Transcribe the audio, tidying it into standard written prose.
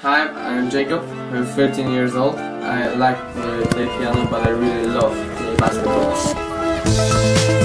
Hi, I'm Jacob. I'm 13 years old. I like to play piano, but I really love playing basketball.